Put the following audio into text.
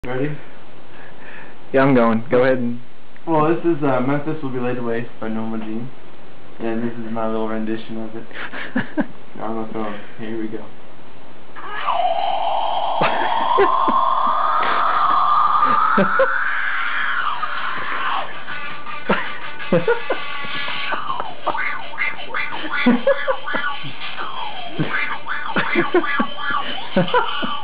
Ready? Yeah, I'm going. Go ahead and... Well, this is Memphis Will Be Laid to Waste by Norma Jean. And this is my little rendition of it. Now I'm gonna throw it. Here we go. Ha ha ha!